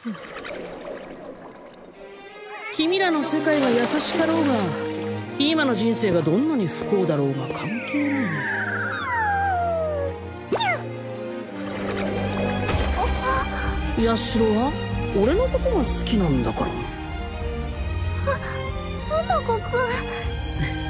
君らの世界が優しかろうが、今の人生がどんなに不幸だろうが関係ないね。ヤシロは俺のことが好きなんだから。 花子くん。